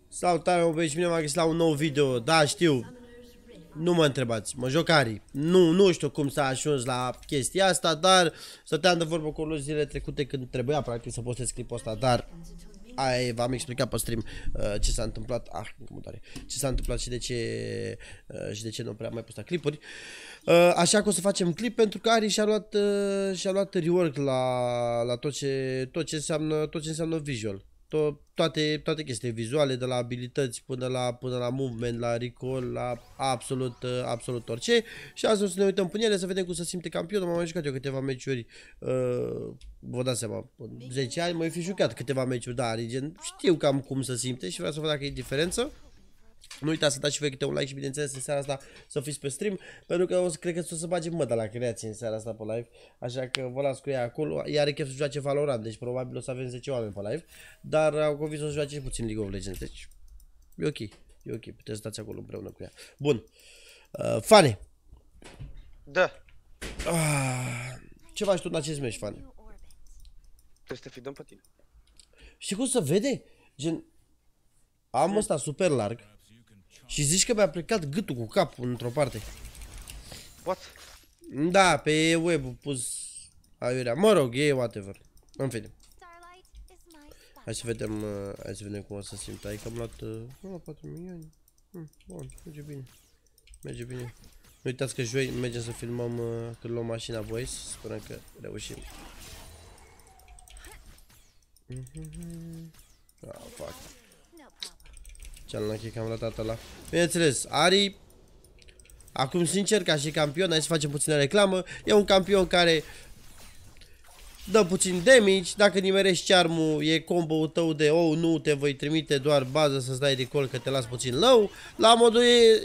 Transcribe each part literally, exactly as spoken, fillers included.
Salutare, mă băieți, bine m-am găsit la un nou video. Da, știu. Nu mă întrebați, mă joc Ari. Nu, nu știu cum s-a ajuns la chestia asta, dar stăteam de vorbă cu lui zilele trecute când trebuia practic să postez clipul ăsta, dar aia v-am explicat pe stream uh, ce s-a întâmplat. Ah, cum tare. Ce s-a întâmplat și de ce uh, și de ce nu prea mai postat clipuri. Uh, așa că o să facem clip pentru că Ari și-a luat uh, și-a luat rework la la tot ce tot ce înseamnă tot ce înseamnă visual. To toate, toate chestiile vizuale, de la abilități până la, până la movement, la recall, la absolut, absolut orice. Și azi o să ne uităm până ele să vedem cum se simte campionul. M-am mai jucat eu câteva meciuri, uh, vă dați seama, zece ani m-ai fi jucat câteva meciuri, da, gen, știu cam cum se simte și vreau să văd dacă e diferență. Nu uitați să dați și voi câte un like și bineînțeles în seara asta să fiți pe stream, pentru că o să, cred că o să bage măda la creație în seara asta pe live, așa că vă las cu ea acolo. Ea are chef să joace Valorant, deci probabil o să avem zece oameni pe live, dar au convins să joace și puțin League of Legends, deci e ok, e ok, puteți să stați acolo împreună cu ea. Bun, uh, Fanny. Da. Ah, ce faci tu în acest meci, Fanny? Trebuie să te fidăm pe tine. Știi cum se vede? Gen, am ăsta super larg și zici că mi-a plecat gâtul cu capul într-o parte. What? Da, pe web pus aiurea. Mă rog, e whatever. În fine. Hai să vedem, uh, hai să vedem cum o să simt. Ai că am luat, uh, am luat patru milioane. Hm, bun, merge bine. Merge bine. Nu uitați că joi mergem să filmăm uh, când luăm mașina, boys. Sperăm că reușim. Ah, fuck. Ce-am că am ratat ăla. Bineînțeles, Ari, acum sincer, ca și campion, hai să facem puțină reclamă. E un campion care dă puțin damage. Dacă nimerești charmul, e combo-ul tău de oh, nu te voi trimite doar bază să-ți dai recall că te las puțin low. La modul e...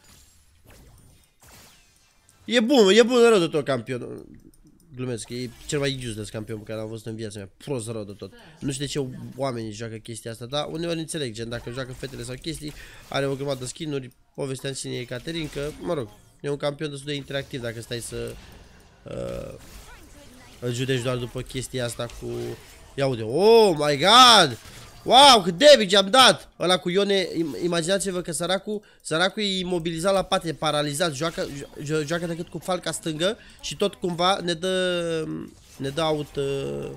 E bun, e bun rău de tot campion. Glumesc, e cel mai useless campion pe care l-am văzut în viața mea. Prost rău de tot. Nu știu de ce oamenii joacă chestia asta, dar uneori înțeleg, gen dacă joacă fetele sau chestii, are o grămadă de skin-uri, povestea în sine e Caterin, că, mă rog, e un campion destul de interactiv dacă stai să uh, îl judeci doar după chestia asta cu... Ia uite, oh my god! Wow, cât damage am dat! Ăla cu Ione, imaginați-vă că săracul, săracul e imobilizat la pate, paralizat, joacă, jo joacă decât cu falca stângă și tot cumva ne dă, ne dă out... Uh...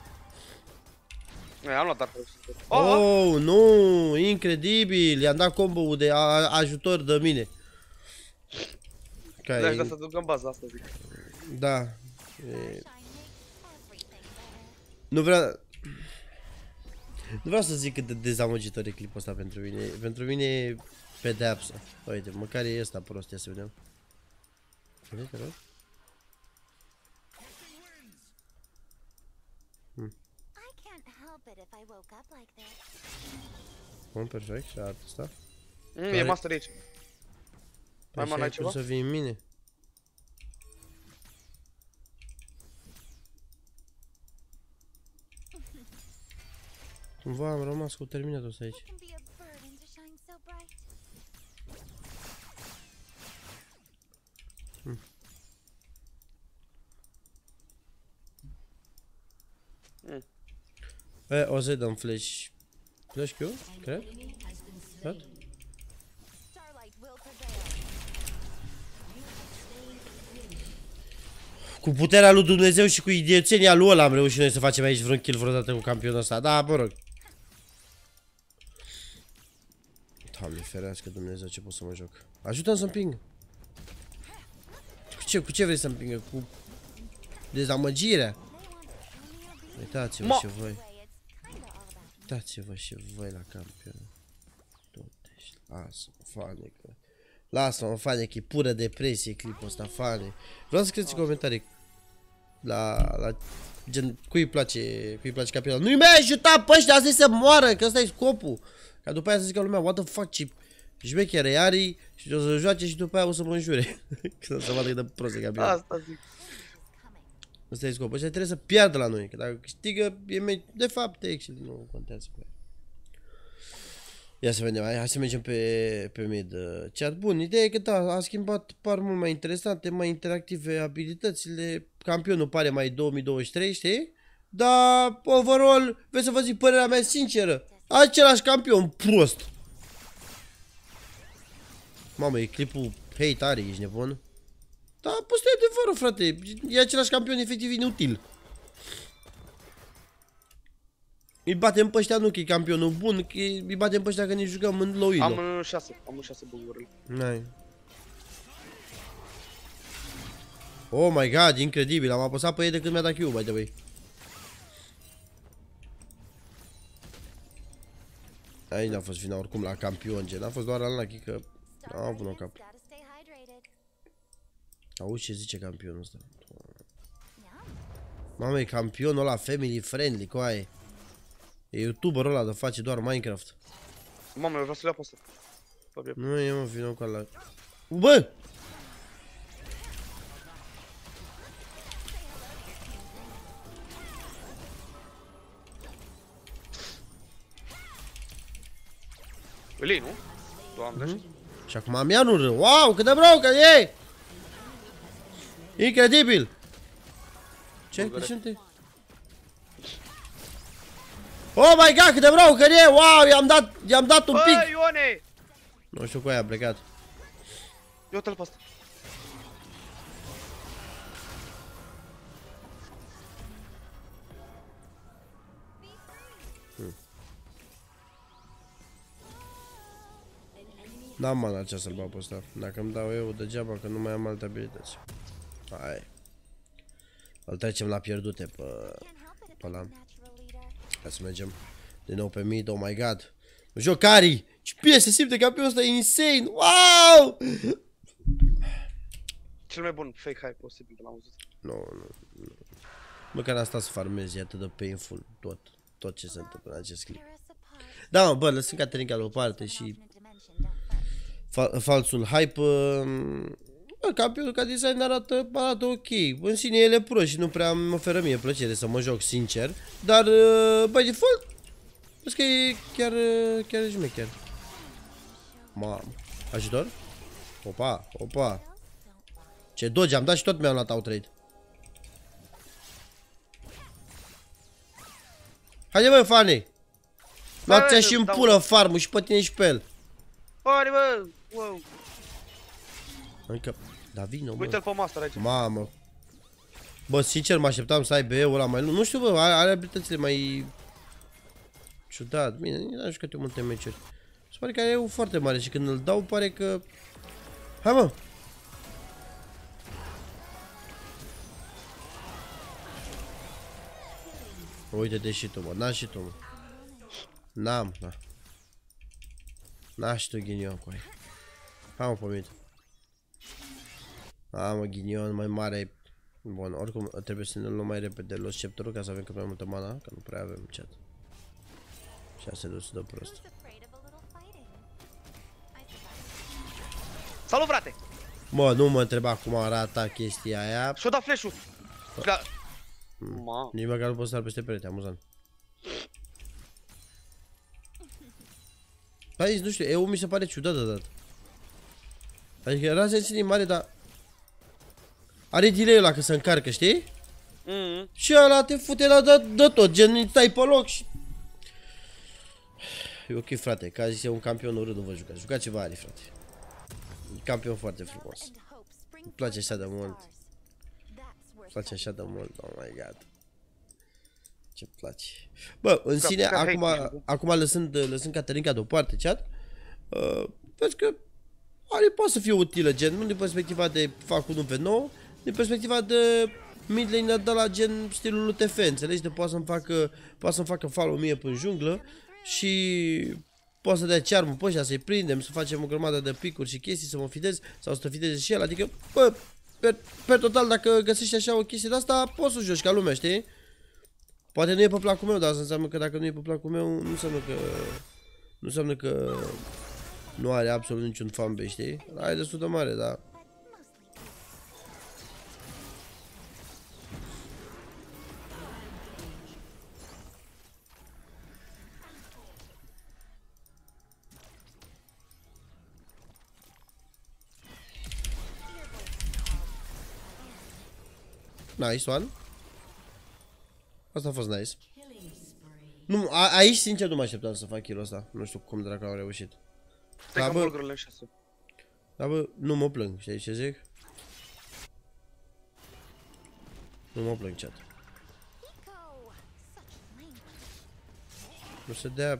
Am luat dar oh, oh, nu, incredibil, i-am dat combo-ul de ajutor de mine. Da, e... să duc în bază, asta zic. Da. E... Nu vreau... Nu vreau să zic cât de dezamăgitor e clipul ăsta pentru mine. Pentru mine e pedeapsă. Uite, măcar e ăsta prost, ia să vedem. Vede, te rog? Hmm. Bun, perfect. Și asta. Mm, e master aici. Mai mai ai ceva? Să vii în mine. Cumva am rămas cu terminatul ăsta aici. Hmm. Mm. E, o să-i dăm flash. Flash Q, cred? What? Cu puterea lui Dumnezeu și cu idioțenia lui ăla am reușit noi să facem aici vreun kill vreodată cu campionul ăsta. Da, mă rog. Doamne ferească Dumnezeu, ce pot să mă joc. Ajută-mi să împing. Cu ce, cu ce vrei să împingă? Cu dezamăgirea? Uitați-vă și voi. Uitați-vă și voi la campion. Totuși, lasă-mă, Fane, că... Lasă-mă, Fane, că e pură depresie clipul ăsta, Fane. Vreau să scrieți în comentarii la, la gen, cui îi place, cui îi place campionul. Nu-i mai ajuta pe ăștia, asta e să moară, că ăsta e scopul. Ca după aia să zică lumea, what the fuck, ce șmecher e Ari și o să joace și după aia o să mă înjure. Că să vadă că dă prost de campion. Asta zic. Ăsta e scopul, ăștia trebuie să piardă la noi, că dacă câștigă, e meci, de fapt, actually, nu contează cu ea. Ia să vedem, hai, hai să mergem pe, pe mid uh, chat. Bun, ideea e că da, a schimbat, par mult mai interesante, mai interactive abilitățile. Campionul pare mai două mii douăzeci și trei, știi? Dar, overall, vreți să vă zic părerea mea sinceră, același campion prost. Mamă, e clipul hate are, ești nebun? Da, păi stai adevărul, frate. E același campion efectiv inutil. Îi batem pe ăștia, nu că e campionul bun, că îi batem pe ăștia că ne jucăm în low elo. Am în șase, am în șase bugurile. N-ai. Oh my god, incredibil, am apăsat pe ei de când mi-a dat Q, by the way. Aici n-a fost vina oricum la campion, gen, a fost doar al Naki că am avut un cap. Auzi ce zice campionul ăsta. Mamă, e campionul ăla family friendly, coaie. E youtuberul ăla de face doar Minecraft. Mamă, eu vreau să le iau pe ăsta. Nu e, mă, vină cu ala. Bă! Îl iei, nu? Doamne, mm -hmm. Și acum am ia nu râu. Wow, cât de brocă e! Incredibil! Ce? De ce te? Oh my god, cât de brocă e! Wow, i-am dat, i-am dat un pic! Bă, Ione! Nu știu cu aia a plecat. Eu te-l pe ăsta. N-am mana ce să-l bag pe ăsta. Dacă îmi dau eu degeaba că nu mai am alte abilități. Hai. Îl trecem la pierdute pe, pe ăla. Hai să mergem din nou pe mid. Oh my god. Jocari! Ce bine se simte campionul ăsta, e insane! Wow! Cel mai bun fake hype posibil l-am văzut. Nu, nu, nu. Măcar am stat să farmez, e atât de painful tot, tot ce se întâmplă în acest clip. Da, mă, bă, lăsând Caterinca la o parte și fa falsul hype, bă, campionul ca design arată, arată ok. În sine el e prost și nu prea îmi oferă mie plăcere să mă joc, sincer. Dar, bă, default, vezi că e chiar, chiar e șmecher. Mamă, ajutor? Opa, opa. Ce doge am dat și tot mi-am luat outrade. Haide, bă, Fanny. Luați-a și în pulă farmul și pe tine și pe el. Haide, bă, wow. Încă, da, vină, bă. Uite-l pe master aici. Mamă. Bă, sincer, mă așteptam să aibă eu ăla mai lung. Nu știu, bă, are, are abilitățile mai ciudat. Bine, n-am jucat eu multe meciuri. Se pare că are eu foarte mare și când îl dau pare că... Hai, mă. Uite-te și tu, mă. N-am și tu, mă. N-am, da. N-am și tu ghinion cu aia. Hai, mă, pe mine. Hai, mă, ghinion mai mare. Bun, oricum trebuie să ne luăm mai repede los scepterul ca să avem cât mai multă mana, că nu prea avem chat. Și asta se duce de prost. Salut, frate! Mă, nu mă întreba cum arată chestia aia. Și-o da flash-ul. Da. Ma. Nici măcar nu pot să sar peste perete, amuzant. Hai, nu știu, E U mi se pare ciudat de dat. Adică era sensitiv mare, dar are delay-ul ăla că se încarcă, știi? Mm-hmm. Și ăla te fute la de, de tot, gen stai pe loc și... E ok, frate, că a zis e un campion urât, nu vă jucați. Jucați ceva Ari, frate. E campion foarte frumos. Îmi place așa de mult. Îmi place așa de mult, oh my god. Ce-mi place. Bă, în ca, sine, ca acum, hate, acum lăsând, lăsând Caterinca deoparte, chat, uh, vezi că Ari poate să fie utilă, gen, nu din perspectiva de fac unu pe nouă, din perspectiva de mid lane de la gen stilul T F, înțelegi? De poate să-mi facă, poate să-mi facă follow mie până junglă și poate să dea charm pe ăștia, să-i prindem, să facem o grămadă de picuri și chestii, să mă fidez sau să te fideze și el, adică, bă, per, per total, dacă găsești așa o chestie de asta, poți să joci ca lumea, știi? Poate nu e pe placul meu, dar asta înseamnă că dacă nu e pe placul meu, nu înseamnă că, nu înseamnă că nu are absolut niciun fanbase, știi? Are destul de mare, dar... Nice one. Asta a fost nice. Nu, a, aici sincer nu mă așteptam să fac kill-ul ăsta. Nu știu cum dracu au reușit. Stai că am bulgurile în șase. Dar bă, nu mă plâng, știi ce zic? Nu mă plâng, chat. Nu se dea...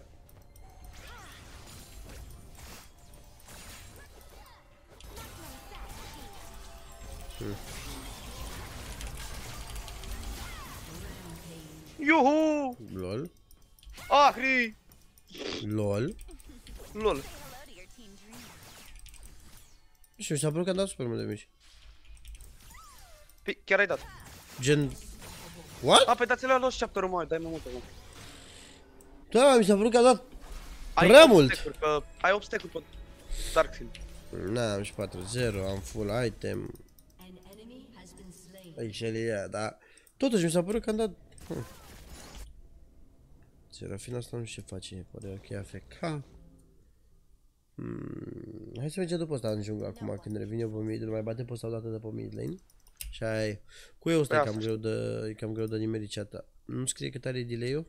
Hmm. Iuhu! Lol. Ahri! Lol. Lol. Nu știu, mi s-a părut că am dat super mult de mici. Păi, chiar ai dat. Gen... What? A, păi dați-le la Lost Chapter-ul, mă, dai mai multe, mă. Da, mi s-a părut că am dat Ai prea opt mult. stack-uri, că ai opt stack-uri pe Darkseid. Na, am și patru zero, am full item. Excelia, da. Totuși mi s-a părut că am dat... Hm. Serafina asta nu știu ce face, poate că e A F K. Hmm. Hai să mergem după ăsta în jungla acum, când revin eu pe mid, nu mai bate pe ăsta o dată de pe mid lane. Și ai... Cu eu ăsta e cam greu de... e cam greu de nimerit chat-a. Nu scrie cât are delay-ul?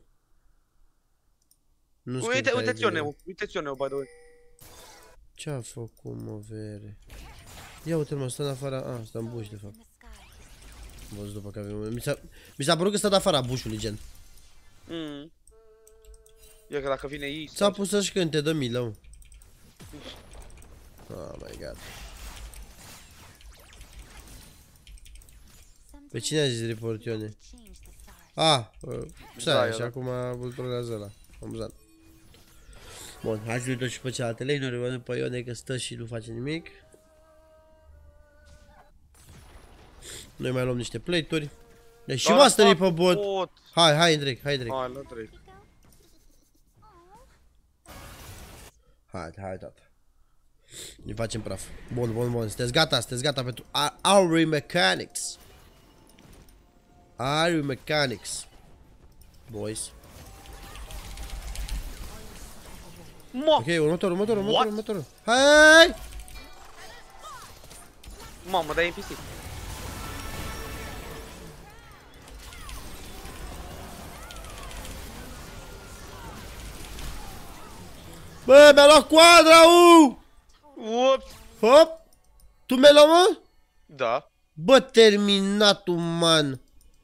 Nu scrie cât are delay-ul. Uite-ți eu neu, uite-ți eu neu, by the way. Ce-a făcut, mă, vere? Ia uite-l, mă, stă în afara... A, stă în buș, de fapt. Am văzut după că avem... Mi s-a părut că stă în afara bușului, gen. Mm. E că dacă vine ei... S-a pus să-și cânte, dă milă, mă. Oh my god. Pe cine a zis report, Ione? Ah, uh, stai, și acum îl trolează ăla. Amuzant. Bun, hai să uităm și pe cealaltă lane-uri, văd pe Ione că stă și nu face nimic. Noi mai luăm niște plate-uri. Deci și mastery pe bot. Hai, hai, Drake, hai, Drake. Hai, la Drake. Hai, hai, tata. Ne facem praf. Bun, bun, bun. Sunteți gata, sunteți gata pentru Auri Mechanics. Auri Mechanics. Boys. Mo! Ok, următorul, următorul, următorul, următorul. Hai! Mamă, dai N P C. Bă, mi-a luat quadra, u! Ups! Hop! Tu mi-ai luat, mă? Da. Bă, terminat, man.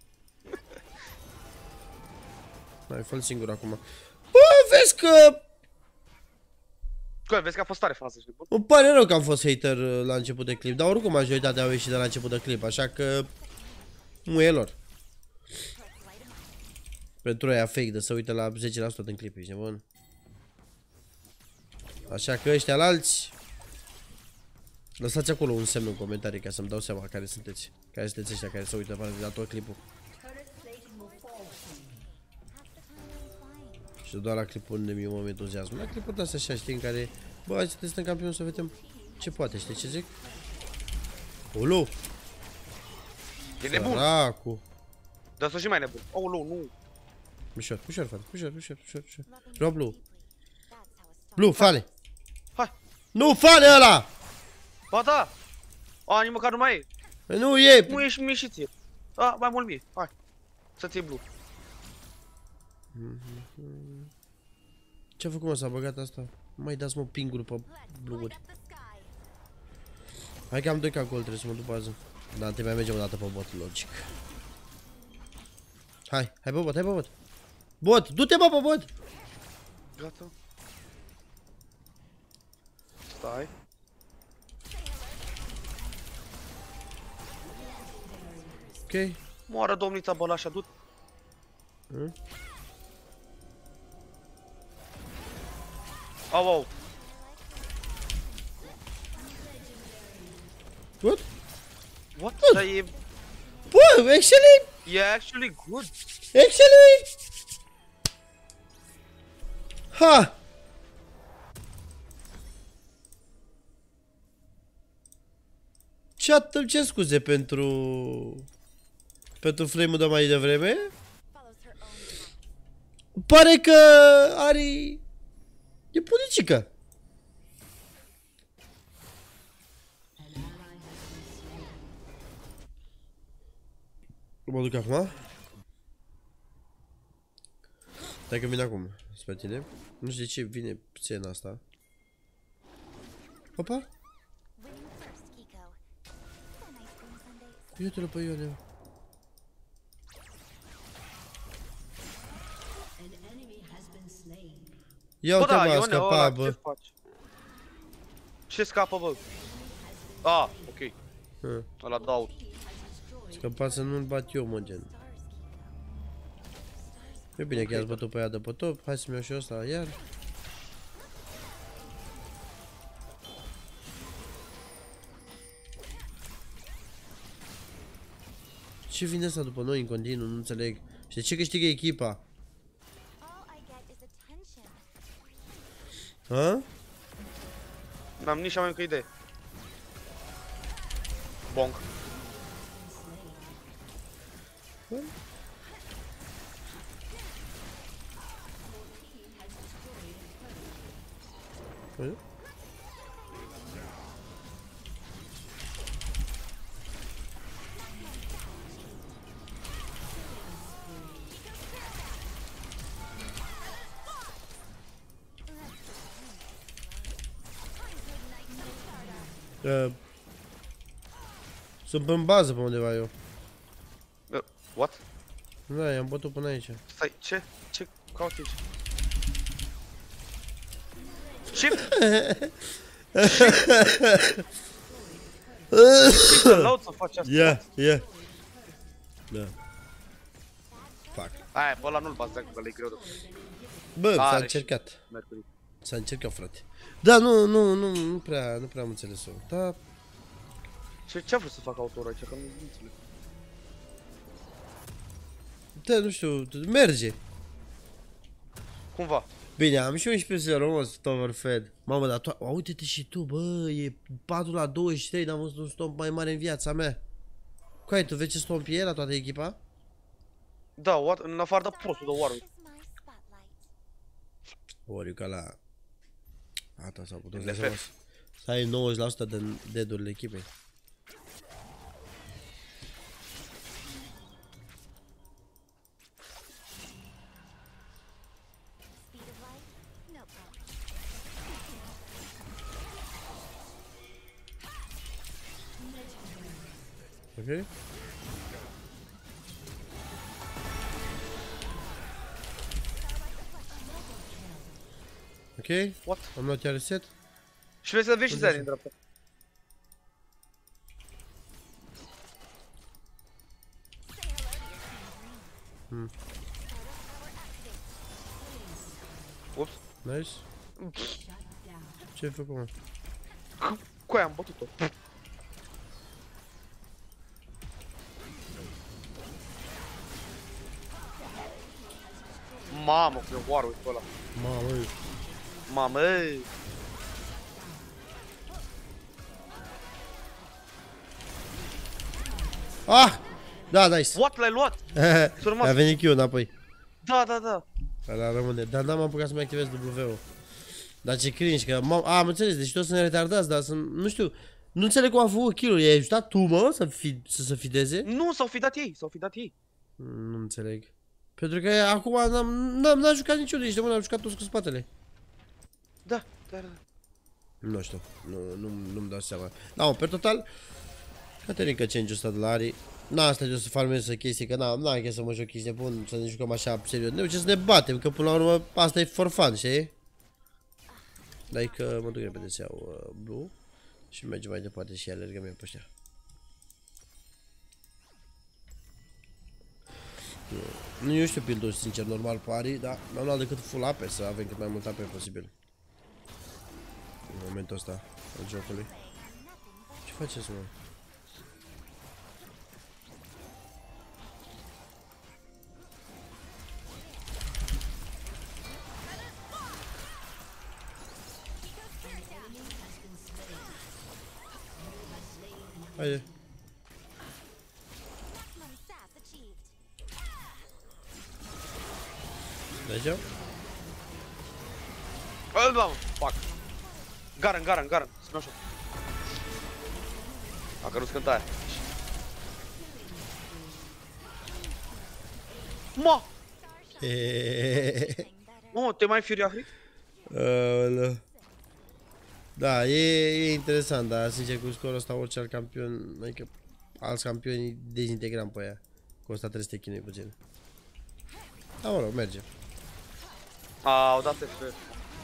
Mai fă-l singur acum. Bă, vezi că... Că vezi că a fost tare fază, știi, bun? Îmi pare rău că am fost hater la început de clip, dar oricum majoritatea au ieșit de la început de clip, așa că... Muie lor. Pentru aia fake de să uită la zece la sută din clip, ești nebun? Așa că ăștia la alți... Lăsați acolo un semn în comentarii ca să-mi dau seama care sunteți. Care sunteți ăștia care se uită la tot clipul. Și doar la clipul unde mi-e un entuziasm. La clipul ăsta așa, știi, în care... Bă, hai să testăm campionul să vedem ce poate, știi ce zic? Ulu! E nebun! Săracu! Dar să și mai nebun. Aoleu, nu! Ușor, ușor, frate, ușor, ușor, ușor, ușor. Vreau blue. Blue, fane! Hai! Nu, fane ăla! Ba da! A, nici măcar nu mai e. Nu e! Nu ești mie și ție. A, mai mult mie. Hai. Să-ți iei blue. Ce-a făcut, mă, s-a băgat asta? Mai dați, mă, ping-uri pe blue-uri. Hai că am doi ca gol, trebuie să mă duc bază. Dar trebuie mai mergem o dată pe bot, logic. Hai, hai pe bot, hai pe bot. Bot, du-te, bă, pe bot! Gata. Stai. Ok. Moară domnița bălașa, du-te. Hmm? Au, au. What? What? Dar e... Bă, excelent! E actually good. Excelent! Ha! Chat, îmi cer scuze pentru... Pentru frame-ul de mai devreme. Pare că are... E punicică. Mă duc acum. Stai că vine acum spre tine. Nu știu de ce vine scena asta. Opa. Uite-l pe Ione. Ia Bă, uite, da, bă, a Ione, ăla, scăpat, ce bă. faci? Ce scapă, bă? Ah, ok. Hă. Ăla dau. Scăpat să nu-l bat eu, mă, gen. E bine că i-ați bătut pe ea de pe top. Hai să-mi iau și ăsta iar. Ce vine asta după noi în continuu? Nu înțeleg. Și de ce câștigă echipa? Ha? N-am nici mai mică idee. Bonk. Păi? Uh, sunt în bază pe undeva eu. Uh, what? Da, i-am bătut până aici. Stai, ce? Ce cauți aici? Ce? Ce laud să faci asta? Ia, ia. Da. Fac. Aia, pe ăla nu-l bați dacă le-i greu de... Bă, s-a Are încercat. Mercury. S-a încercat, frate. Da, nu, nu, nu, nu prea, nu prea am înțeles-o. Da, Ce, ce-a vrut să facă autorul aici? Că nu nu înțeleg. da, nu știu, merge. Cumva. Bine, am și unsprezece zero, mă, Stoverfed. Mamă, dar tu, uite-te și tu, bă, e patru la douăzeci și trei, n-am văzut un stomp mai mare în viața mea. Coai, tu vezi ce stomp e la toată echipa? Da, what? În afară de prostul de Warwick. Ori ca la... Ata s-a putut De să fel. să ai nouăzeci la sută de dead-urile echipei. Ok? Ok? What? Am luat iar reset. Și vezi să vezi și Unde Zari și? în dreapta. Hmm. Ups. Nice. Ce ai făcut, mă? Cu aia am bătut-o. Mamă, cu Warwick pe ăla. Mamă, Mamă. ah! Da, nice. What? L-ai luat? Surmat. A venit Q înapoi. Da, da, da. Ăla rămâne. Dar n-am apucat să mai activez W-ul. Dar ce cringe, că m-am... A, am înțeles, deci toți sunt retardați, dar sunt... Nu știu, nu înțeleg cum a făcut kill-ul. I-ai ajutat tu, mă, să, fi, să se fideze? Nu, s-au fi dat ei, s-au fi dat ei. Nu înțeleg. Pentru că acum n-am, n-am, n-am jucat niciunul, nici de mână am jucat toți cu spatele. Da, da, da. Nu știu, nu, nu, nu-mi dau seama. Da, mă, pe total, Caterinca change-ul ăsta de la Ari. N-a asta de o să farmez să chestii, că n-am, n-am chestia să mă joc chestii bun, să ne jucăm așa serios. Ne ducem să ne batem, că până la urmă asta e for fun, știi? Dar e că mă duc repede să iau uh, blue și mergem mai departe și alergăm eu pe ăștia. Nu, nu eu știu build-ul sincer normal pe Ari, dar n-am luat decât full ape să avem cât mai mult ape posibil. În momentul ăsta al jocului. Ce faceți, mă? Haide. Deja? Îl dau, fuck. Garen, Garen, Garen, smash-o. A cărut scântaia. Ma! Mă, te mai firi Ahri? Aoleu. Da, e, e interesant, dar sincer cu scorul ăsta orice alt campion, adică alți campioni dezintegram pe ea. Costă trei sute chinui puțin. Da, mă rog, merge. A, au dat F F.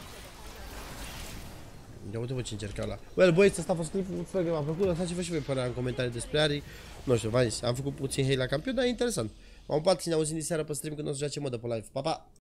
Ia uite-vă ce încercau la. Well, băieți, asta a fost clipul, sper că v-a plăcut, lăsați-vă și voi părerea în comentarii despre Ari. Nu știu, v-am zis, am făcut puțin hate la campion, dar e interesant. M-am ocupat și ne auzim de seară pe stream când o să joace modă pe live. Pa, pa!